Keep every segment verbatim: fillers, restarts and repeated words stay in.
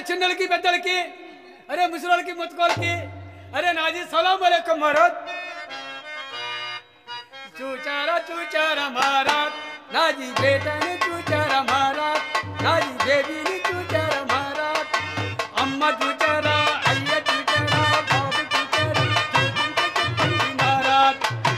చిన్నలకి పెద్దలకి అరే ముసలికి ముత్తుకోలకి అరే నాది సలాం అలైకుం మహారాజ్ చూచారా చూచారా మహారాజ్ నాది బేటాని చూచారా మహారాజ్ నాది బేబీని చూచారా మహారాజ్ అమ్మ చూచారా అయ్య చూచారా బాబు చూచారా చెప్పండి మహారాజ్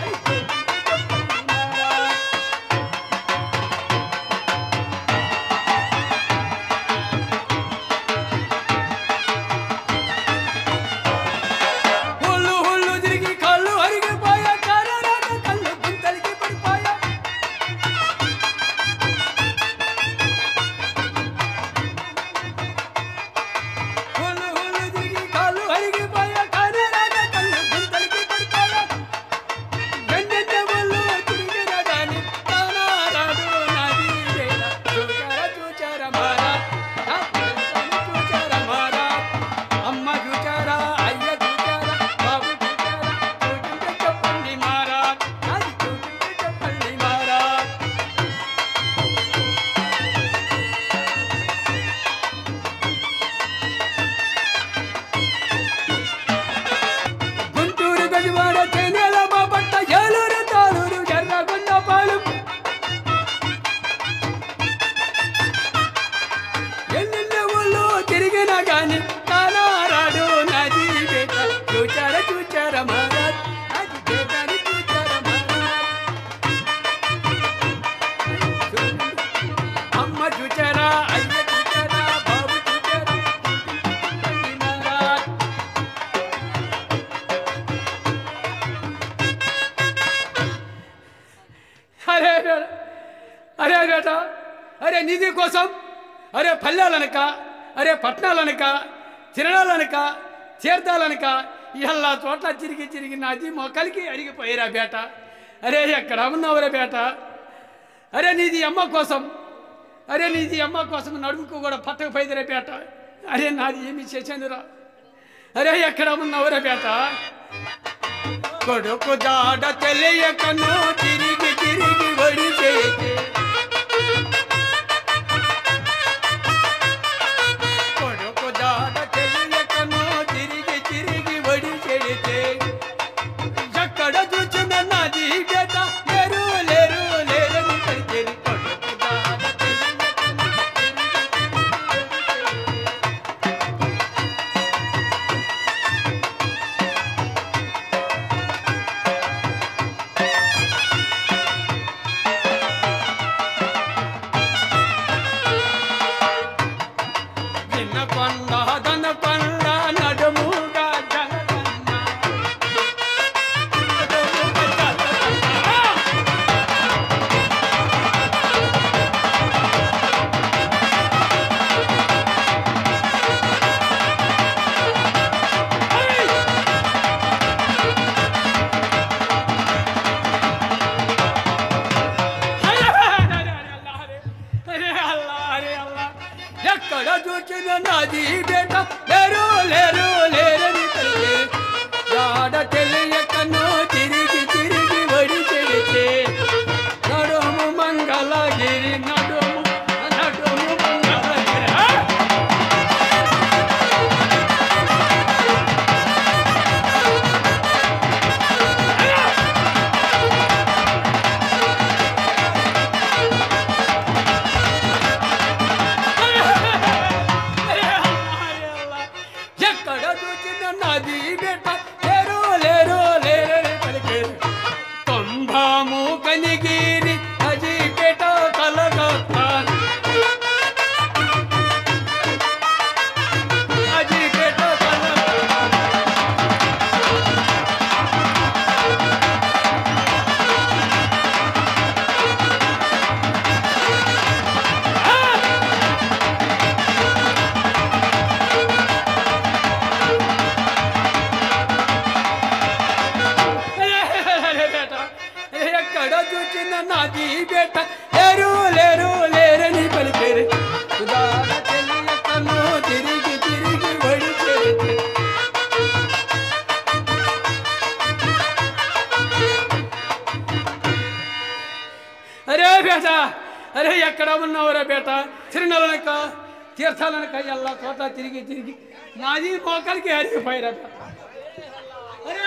అరే బేటా అరే నిధి కోసం అరే పల్లెలనక అరే పట్టణాలనక తిరణాలనక తీర్థాలనక ఇలా చోట్ల తిరిగి తిరిగి నాది మొక్కలకి అరిగిపోయారా బేట అరే ఎక్కడ ఉన్నావురా బేట అరే నీది అమ్మ కోసం అరే నీది అమ్మ కోసం నడుముకు కూడా పట్టకపోయిదిరా బేట అరే నాది ఏమి చేశానురా అరే ఎక్కడ ఉన్నావురా బేట కొడుకు జాడ తెలియకను తిరిగి తిరిగి వడి చేతే కొడుకు జాడ తెలియకను తిరిగి తిరిగి వడి చేతే ఎక్కడ చూచిన నాది బేట లేరు లేరు లేరని తెలియని కొడుకు జాడ తెలియకను నడుము మంగళగిరి నడుము నడుము మంగళగిరి ఎక్కడ చూచిన నాది బేట లేరు లేరు లేరని పలికే కొంభాము కనిగిరి అజీ బేట కలకత్తా అజీ బేట ఎక్కడ చూచిన నాది బేట లేరు లేరు లేరని పలికేరు తెలియకను తిరిగి తిరిగి వడి చేతే అరే బేట అరే ఎక్కడ ఉన్నావురా బేట తిరునలనక తీర్థాలనక ఎల్లా చోట తిరిగి తిరిగి నాది మోకాలికి అరిగిపోయారట. అరే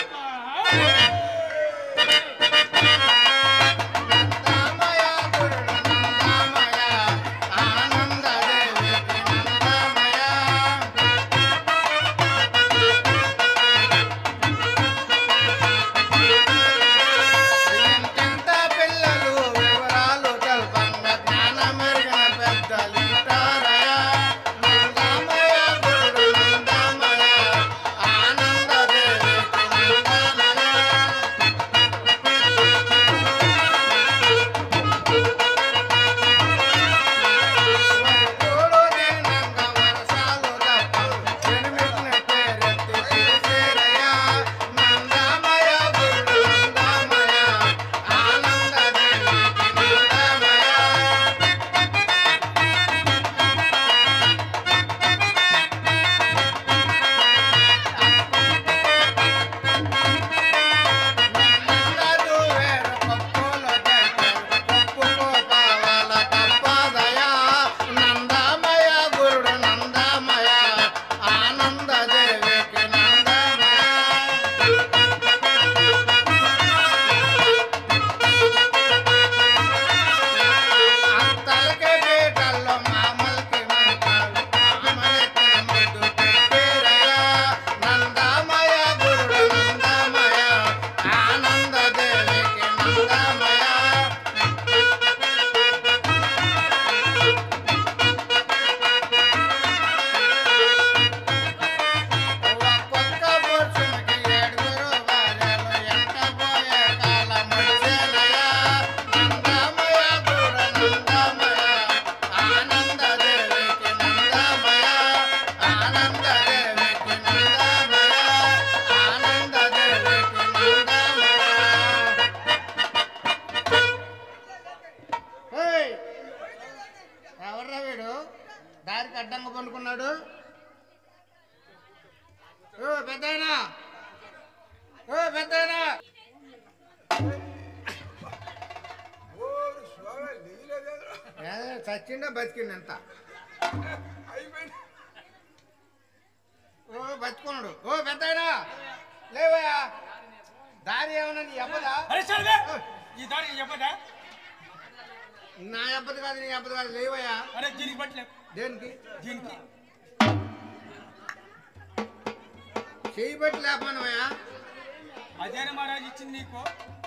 దారికి అడ్డంగా పండుకున్నాడు. ఓ పెద్దయినా, ఓ పెద్దయినా, చచ్చిండా బతికిండి ఎంత? ఓ బతుకున్నాడు. ఓ పెద్దయినా లేవయా, దారి ఏమన్నా నీ అబ్బదా? ఈ దారి చెప్పదా? నా అబ్బది కాదు, నీ అబ్బది కాదు, లేవయా. అరే దీనికి పట్టలే. దేనికి? దీనికి చెయ్యి బట్టి లేపమనవయా. అదేనా మహారాజు ఇచ్చింది నీకు?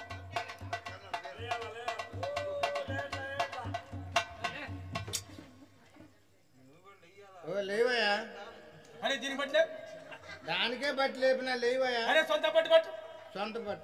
ఓ లేవయా. అరే దీనికి పట్టలే. దానికే బట్టి లేపినా లేవయా. అరే సొంత పట్టు పట్టు. సొంత పట్ట.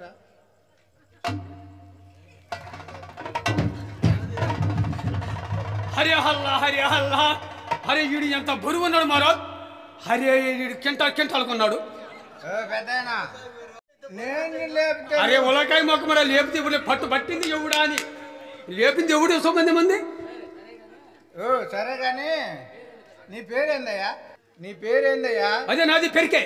హరే హల్లా హరే హల్లా. హరే వీడు ఎంత బరువు ఉన్నాడు మహారాజ్. హరే వీడు కింటా కింటాలకున్నాడు. పెద్దయినా నేను లేపితే అరే ఉలకాయ మొక్క మరి లేపితే ఇప్పుడు పట్టు పట్టింది ఎవడా అని లేపింది ఎవడు సో మంది మంది. ఓ సరే కానీ నీ పేరేందయ్యా? నీ పేరేందయ్యా? అదే నాది పెరికే.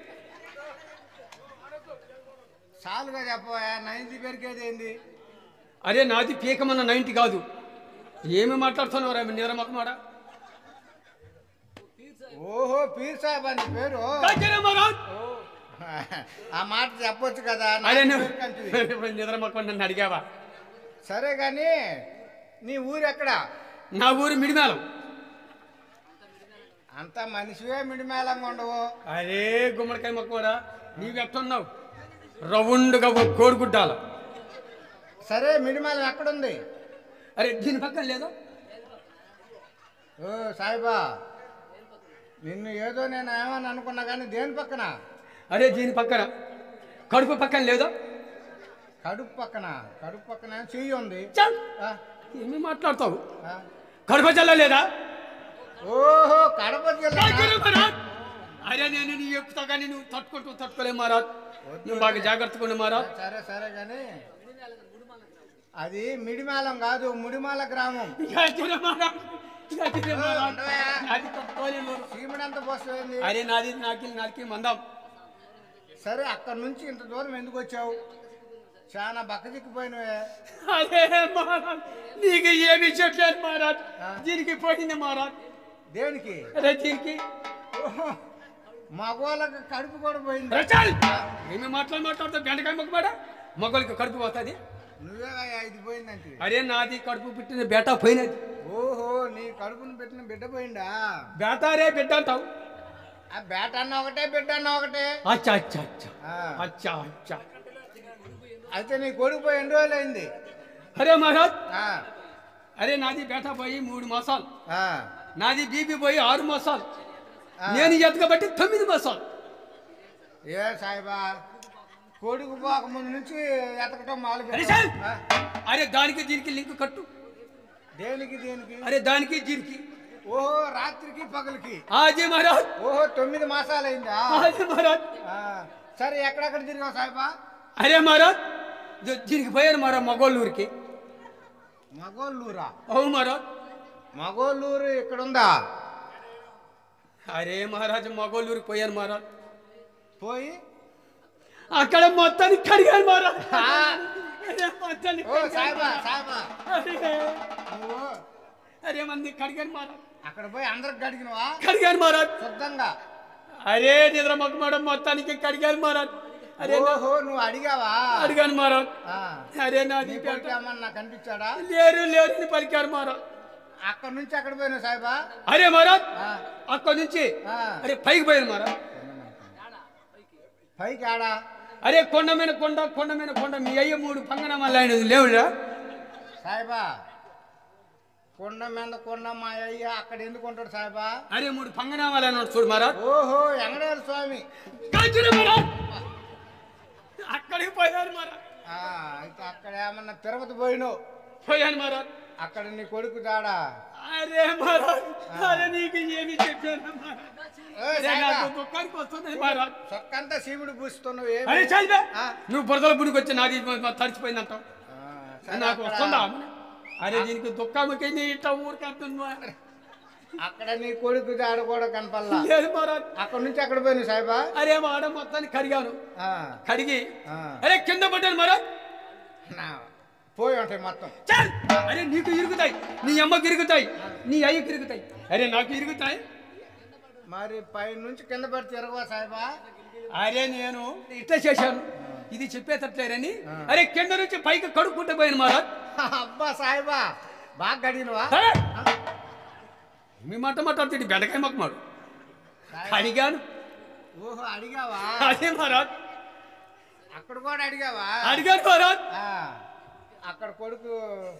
చాలుగా చెప్పవా, నైన్టీ పెరికేది ఏంది? అరే నాది పీకమన్న నైన్టీ కాదు. ఏమి మాట్లాడుతున్నావు నిద్రమక్క మాట? ఓహో పీర్ సాహెబ్ అని పేరు. ఆ మాట చెప్పొచ్చు కదా. నిద్రమక్క నన్ను అడిగావా? సరే కానీ నీ ఊరు ఎక్కడ? నా ఊరు మిడిమేళం. అంత మనిషివే మిడిమేళంగా ఉండవు. అరే గుమ్మడికాయ మొక్క కూడా నీవు ఎట్టున్నావు? రౌండ్గా కోడిగుడ్డాల. సరే మిడిమేళం ఎక్కడుంది? అరే దీని పక్కన లేదా? ఓ సాయిబా, నిన్ను ఏదో నేను ఏమని అనుకున్నా కానీ దేని పక్కన? అరే దీని పక్కన. కడుపు పక్కన లేదా? కడుపు పక్కన. కడుపు పక్కన చెయ్యి ఉంది. ఏమి మాట్లాడతావు? కడుపు జిల్లా లేదా? ఓహో కడప జిల్లా. అరే నేను నీ ఎక్కుతా కానీ నువ్వు తట్టుకుంటూ తట్టుకోలే మహారాజ్. నువ్వు బాగా జాగ్రత్తగా ఉండు మహారాజ్. సరే సరే కానీ అది మిడిమాలం కాదు, ముడిమాల గ్రామం. చీమడంత పోస్తుంది. అరే నాది నాకి నాకి మందం. సరే అక్కడి నుంచి ఇంత దూరం ఎందుకు వచ్చావు? చాలా బక్కదిక్కిపోయినవే. అరే మహారాజ్ నీకు ఏమి చెప్పాను మహారాజ్? దీనికి పోయింది మహారాజ్. దేనికి? అరే దీనికి మగవాళ్ళకి కడుపు కూడా పోయింది. ఏమి మాట్లాడి మాట్లాడుతావు బెండకాయ మొక్కమాడ మగవాళ్ళకి కడుపు పోతుంది. నువ్వే ఇది పోయిందంటే. అరే నాది కడుపు పెట్టిన బేటా పోయినది. ఓహో నీ కడుపును పెట్టిన బిడ్డ పోయిందా? బేటారే బిడ్డ అంటావు. ఆ బేట అన్న ఒకటే బిడ్డ అన్న ఒకటే. అచ్చా అచ్చా అచ్చా అచ్చా అచ్చా. అయితే నీ కొడుకు పోయి ఎన్ని రోజులు అయింది? అరే మహారాజ్ అరే నాది బేటా పోయి మూడు మాసాలు, నాది బీబీ పోయి ఆరు మాసాలు, నేను ఎతకబట్టి తొమ్మిది మాసాలు. ఏ సాయిబా కొడుకు పోక ముందు నుంచి ఎతకటం మొదలు. అరే దానికి దీనికి లింక్ కట్టు. దేనికి దేనికి? అరే దానికి దీనికి. ఓహో రాత్రికి పగలకి. ఆజీ మహారాజ్. ఓహో తొమ్మిది మాసాలు అయిందా? ఆజీ మహారాజ్. సరే ఎక్కడెక్కడ తిరిగావు సాయిబా? అరే మహారాజ్ దీనికి పోయాను మహారాజ్ మగోళ్ళూరికి. మగోళ్ళూరా? అవును మహారాజ్. మగోళ్ళూరు ఇక్కడ ఉందా? అరే మహారాజ్ మగోళ్ళూరికి పోయాను మహారాజ్. పోయి అక్కడ మొత్తానికి కడిగాను మహారాజ్. అరే మంది కడిగాను మహారాజ్. అక్కడ పోయి అందరికి కడిగినవా? కడిగాను మహారాజ్ శుద్ధంగా. అరే నిద్ర మొక్కమాడం మొత్తానికి కడిగాను మహారాజ్. అరే ఓహో నువ్వు అడిగావా? అడిగాను మహారాజ్. అరే నాది ఏమన్నా కనిపించాడా? లేరు లేరు అని పలికారు మహారాజ్. అక్కడ నుంచి అక్కడ పోయినా సాయిబా? అరే మహారాజ్ అక్కడ నుంచి అరే పైకి పోయాను మహారాజ్. పైకి ఆడా? అరే కొండ మీద కొండ కొండ మీద కొండ మీ అయ్య మూడు పంగనామాలు ఆయన లేవురా సాయిబా. కొండ మీద కొండ మా అయ్య అక్కడ ఎందుకు ఉంటాడు సాయిబా? అరే మూడు పంగనామాలు అన్నాడు చూడు మహారాజ్. ఓహో వెంకటేశ్వర స్వామి. అక్కడికి పోయాను మహారాజ్. అయితే అక్కడ ఏమన్నా తిరుపతి పోయినావు? పోయాను మహారాజ్. అక్కడ నీ కొడుకు దాడా? అరే మహారాజ్ అరే నీకు ఏమి చెప్పాను సొక్కంతా సీముడు పూస్తున్నావు. అరే చదివే నువ్వు బురదల బుడికి వచ్చి నాది తడిచిపోయిందంటావు. నాకు వస్తుందా? అరే దీనికి దుఃఖానికి ఇట్లా ఊరికేస్తున్నా. అక్కడ నీ కొడుకు దాడ కూడా కనపల్లా. లేదు మహారాజ్. అక్కడ నుంచి అక్కడ పోయిన సాయిబా? అరే వాడ మొత్తాన్ని కడిగాను. కడిగి అరే కింద పడ్డాను మహారాజ్. పోయి ఉంటాయి మొత్తం. అరే నీకు ఇరుగుతాయి, నీ అమ్మకి ఇరుగుతాయి, నీ అయ్యకి ఇరుగుతాయి, అరే నాకు ఇరుగుతాయి. మరి పై నుంచి కింద పడి తిరగవా సాయిబా? అరే నేను ఇట్లా చేశాను ఇది చెప్పేటట్లేరని అరే కింద నుంచి పైకి కడుక్కుంటే పోయాను మహారాజ్. అబ్బా సాయిబా బాగా గడిగినవా? మీ మాట మాట్లాడుతుంది బెండకాయ మొక్క మాడు అడిగాను. ఓహో అడిగావా? అదే మహారాజ్. అక్కడ కూడా అడిగావా? అడిగాను మహారాజ్. అక్కడ కొడుకు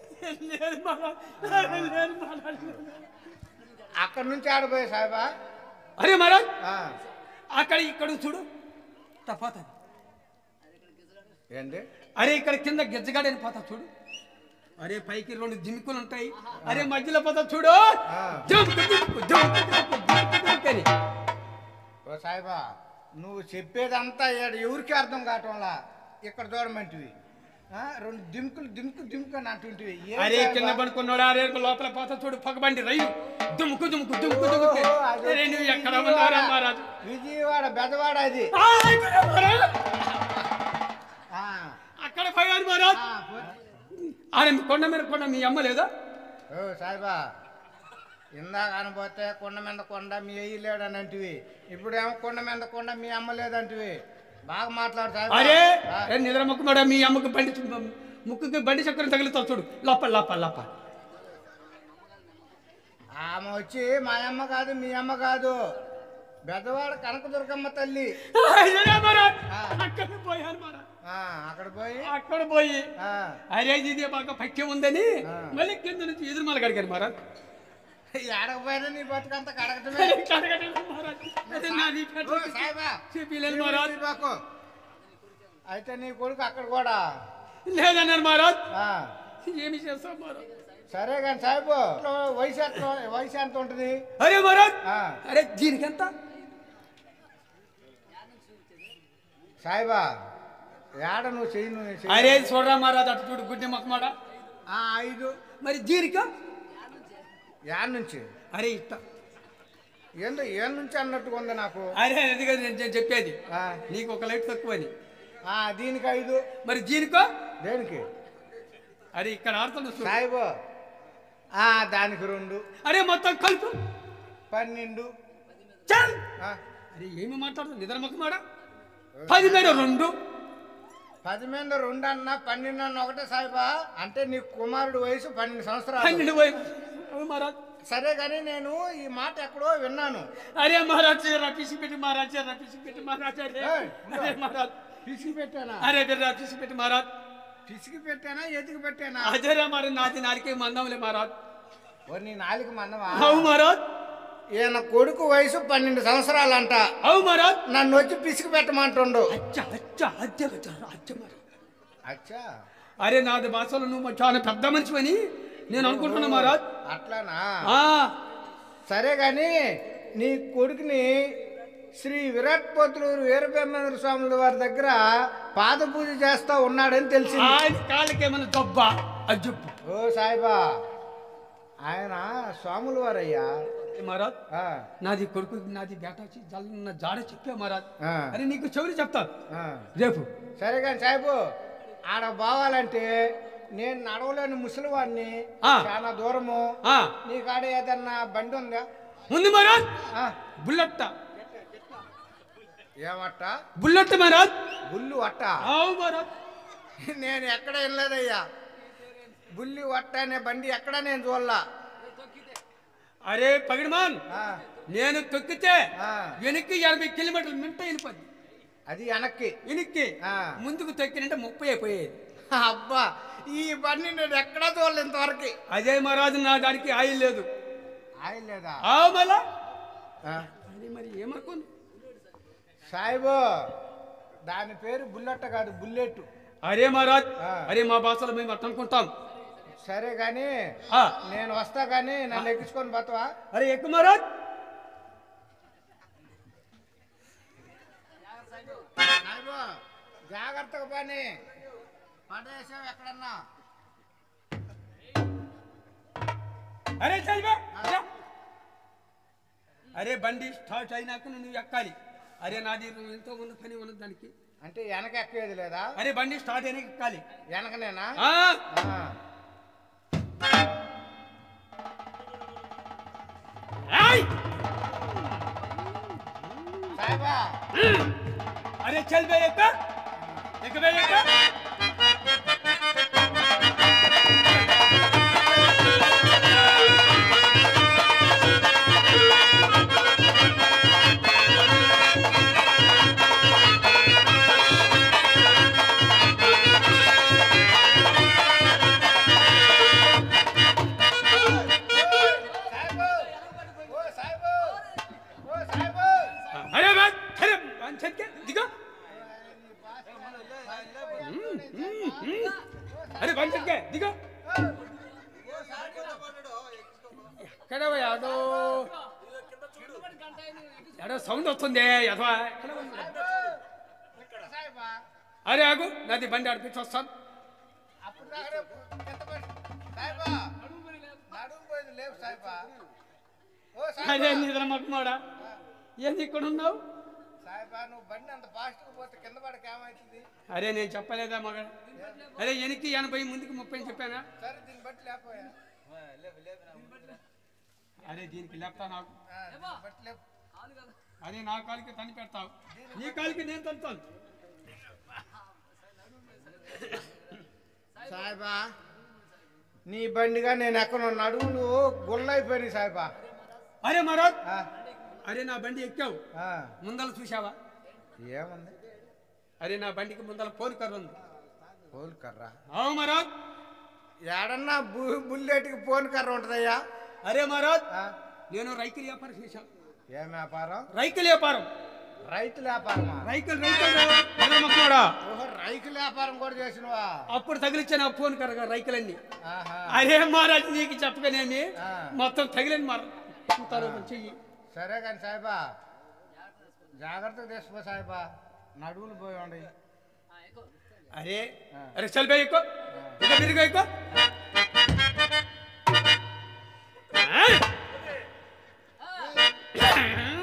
అక్కడ నుంచి ఆడిపోయా సాయిబా? అరే మహారాజ్ అక్కడ ఇక్కడ చూడు తప్పతా ఏంటి? అరే ఇక్కడ కింద గిజ్జగాడని పోతా చూడు. అరే పైకి రెండు జిమ్కులు ఉంటాయి. అరే మధ్యలో పోతా చూడు. ఓ సాయిబా నువ్వు చెప్పేదంతా ఎవరికి అర్థం కావటంలా. ఇక్కడ చూడమంటివి రెండు దింకులు దింకు దింకు అని అంటుంటివి. అరే కింద పడుకున్నాడు. అరే లోపల పోతా చూడు పగబండి రైలు దుమ్ముకు దుమ్ముకు దుమ్ముకు దుమ్ముకు. నువ్వు ఎక్కడ ఉన్నారా మహారాజు? విజయవాడ బెదవాడ అది. అక్కడ పోయాను మహారాజ్. అరే కొండ మీద కొండ మీ అమ్మ లేదా? ఓ సాయిబా ఇందాక అనపోతే కొండ మీద కొండ మీ అయ్యి లేడని అంటివి. ఇప్పుడేమో కొండ మీద కొండ మీ అమ్మ లేదంటివి. బాగా మాట్లాడు సాయిబా. అరే నిద్ర ముక్కు మేడ మీ అమ్మకు బండి ముక్కుకి బండి చక్రం తగులుతావు చూడు లోపల లోపల లోపల. ఆమె వచ్చి మా అమ్మ కాదు మీ అమ్మ కాదు బెదవాడ కనకదుర్గమ్మ తల్లి. అక్కడ పోయాను మహారాజ్. అక్కడ పోయి అక్కడ పోయి అరే ఇది బాగా పక్యం ఉందని మళ్ళీ కింద నుంచి ఎదురుమల కడిగారు మహారాజ్. ఎడకపోయినా నీ బతుకంతా కడగటమే. అయితే నీ కొడుకు అక్కడ కూడా లేదన్నారు మహారాజ్. ఏమి చేస్తాం మహారాజ్? సరే కానీ సాయిబు వయసు ఎంత వయసు ఎంత ఉంటుంది? అరే మహారాజ్ అరే దీనికి ఎంత సాయిబా ఏడ నువ్వు చెయ్యి నువ్వు. అరే చూడరా మహారాజ్ అటు చూడు గుడ్డి మొక్కమాడ ఐదు. మరి దీనికి యాడ్ నుంచి? అరే ఇట్ట ఏందో ఏళ్ళ నుంచి అన్నట్టుగా ఉంది నాకు. అరే అది కదా నేను చెప్పేది నీకు ఒక లైట్ తక్కువ అని. దీనికి ఐదు. మరి దీనికో దేనికి? అరే ఇక్కడ ఆడుతుంది సాయిబు దానికి రెండు. అరే మొత్తం కలుపు పన్నెండు. చల్ ఆ, అరే ఏమి మాట్లాడుతుంది నిద్ర మొక్కమాడ పది మీద రెండు పది మీద రెండు అన్న పన్నెండు అన్న ఒకటే సాయిబా. అంటే నీ కుమారుడు వయసు పన్నెండు సంవత్సరాలు. పన్నెండు పోయి అవి మహారాజ్ సరే కానీ నేను ఈ మాట ఎక్కడో విన్నాను. అరే మహారాజ్ రపిసి పెట్టి మహారాజ్ రపిసి పెట్టి మహారాజ్ అరే ఏయ్, ఇదిగో. అరే మహారాజ్ పిసికి పెట్టానా? అరే రపిసి పెట్టి మహారాజ్ పిసికి పెట్టానా ఎతికి పెట్టానా? అజరా మరి నాది నాలుకే మందంలే మహారాజ్ ఓ నీ నాలుగు మన్నవా? అవు మహారాజ్ ఈయన కొడుకు వయసు పన్నెండు సంవత్సరాలంట. అవు మహారాజ్ నన్ను వచ్చి పిసికి పెట్టమంటుండు. అచ్చ అచ్చ అచ్చ అచ్చ మహారాజ్ అచ్చా, అరే నాది భాషలో నువ్వు చాలా పెద్ద మనిషివని నేను అనుకుంటున్నా మహారాజ్. అట్లానా? ఆ, సరే కానీ నీ కొడుకుని శ్రీ విరాట్ పోతులూరు వీరబ్రహ్మేంద్ర స్వాముల వారి దగ్గర పాద పూజ చేస్తా ఉన్నాడని తెలిసింది. ఆయన కాళ్ళకేమైనా దొబ్బ అది చెప్పు ఓ సాయిబా, ఆయన స్వాముల వారయ్యా. మహారాజ్ ఆ, నాది కొడుకు నాది బేటాచి జల్ల జాడ చెప్పా మహారాజ్. ఆ, అరే నీకు చెవులు చెప్తాను ఆ. రేపు. సరే కానీ సాయిబు, ఆడ పోవాలంటే నేను నడవలేని ముసలివాడిని, ఆ. చాలా దూరము. ఆ, నీ కాడ ఏదన్నా బండి ఉందా? ఉంది మహారాజ్ ఆ, బుల్లెట్ ఏమట్ట? బుల్లెట్ మహారాజ్. బుల్లు అట్ట? అవు మహారాజ్ నేను ఎక్కడ వెళ్ళలేదయ్యా. బుల్లి వట్ట అనే బండి ఎక్కడ నేను చూడలా. అరే పగిడిమాన్ ఆ, నేను తొక్కితే ఆ. వెనక్కి ఎనభై కిలోమీటర్లు మింట వెళ్ళిపోద్ది. అది వెనక్కి. వెనక్కి ఆ. ముందుకు తొక్కినంటే ముప్పై అయిపోయేది. అబ్బా, ఈ బండి నేను ఎక్కడా చూడలే ఇంతవరకు. అదే మహారాజు నా దానికి ఆయిల్ లేదు. ఆయిల్ లేదా? ఆవు మళ్ళా ఆ. అదే మరి ఏమనుకోను సాయిబు, దాని పేరు బుల్లెట్ కాదు, బుల్లెట్. అరే మహారాజ్ ఆ. అరే మా భాషలో మేము అట్ట అనుకుంటాం. సరే కానీ ఆ, నేను వస్తా కానీ నన్ను ఎక్కించుకొని పోతావా? అరే ఎక్కువ మహారాజ్. సాయిబు, జాగ్రత్తగా పని పడేసావు ఎక్కడన్నా. అరే చల్వే రా. అరే బండి స్టార్ట్ అయినాక నువ్వు ఎక్కాలి. అరే నాది ఎంతో ముందు పని ఉన్నది దానికి. అంటే వెనక ఎక్కేది లేదా? అరే బండి స్టార్ట్ అయినాక ఎక్కాలి. వెనకనేనా? ఆ, ఆ. ఏయ్! సాయిబా, అరే చల్వే ఎక్క ఎక్కవే ఎక్క. సాయిబు, ఓ సాయిబు, ఓ సాయిబు. అరే బా అరే వంచకే దిగో. అరే వంచకే దిగో. ఎక్కడ యాదో ఎడో సౌండ్ వస్తుంది ఎదవా. ఇక్కడ సాయిబా. అరే ఆగు నాది బండి ఆడిపించి వస్తాను. అప్పుడు దాకా కింద పడి. సాయిబా, నడుము పోయింది, లేవు సాయిబా. ఓ అరే సాయిబా. నిద్ర మొక్కమాడా ఏంది ఇక్కడ ఉన్నావు? సాయిబా, నువ్వు బండి అంత ఫాస్ట్గా పోతే కింద పడక ఏమవుతుంది? అరే నేను చెప్పలేదా మగ? అరే ఎనికి ఎనభై ముందుకు ముప్పై చెప్పానా? సరే దీన్ని బట్టి లేకపోయా? అరే దీనికి లేపుతా నాకు. ఆ, దీన్ని బట్టి లేపు. అరే నా కాలికి తని పెడతావు, నీ కాలికి నేను తంతాను. సాయిబా, నీ బండిగా నేను ఎక్కడ నడుములు గుళ్ళైపోయినాయి సాయిబా. అరే మహారాజ్ ఆ, అరే నా బండి ఎక్కావు ఆ, ముందల చూసావా? ఏముంది? అరే నా బండికి ముందల పోరు కర్ర ఉంది. పోల్ కర్రా? అవు మహారాజ్. ఏడన్నా బు బుల్లెట్కి పోన్ కర్ర ఉంటుందయ్యా? అరే మహారాజ్ ఆ, నేను రైతులు వ్యాపారం చేశాను. ఏం వ్యాపారం? రైతుల వ్యాపారం. రైతుల వ్యాపారమా? రైతులు రైతులు మొక్కడా ఓహో, రైతుల వ్యాపారం కూడా చేసినవా? అప్పుడు తగిలిచ్చాను ఆ ఫోన్ కరగా రైతులన్నీ. ఆహా. అరే మహారాజ్ నీకు చెప్పగానేమి ఆ. మొత్తం తగిలేని మహారాజ్ చెయ్యి. సరే కానీ సాయిబా, జాగ్రత్తగా తీసుకో సాయిబా, నడువులు పోయి ఉండి. అరే అరే చల్ బే ఎక్కువ ఇక తిరిగి ఎక్కువ. ఆ?